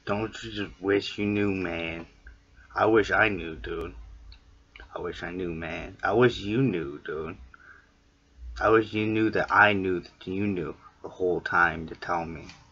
Don't you just wish you knew, man? I wish I knew, dude. I wish I knew, man. I wish you knew, dude. I wish you knew that I knew that you knew the whole time to tell me.